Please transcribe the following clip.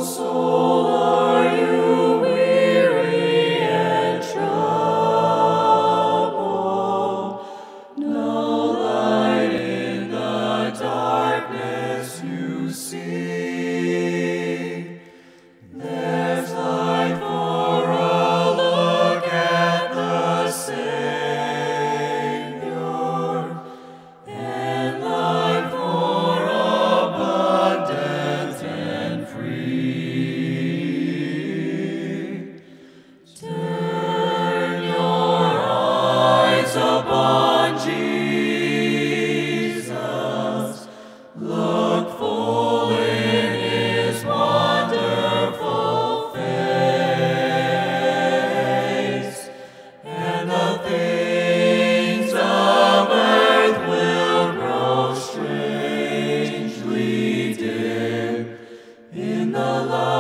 soul, are you weary and troubled? No light in the darkness you see. There's light for a look at the Savior, and life more abundant and free. Turn your eyes upon Jesus. Look full in his wonderful face, and the things of earth will grow strangely dim in the light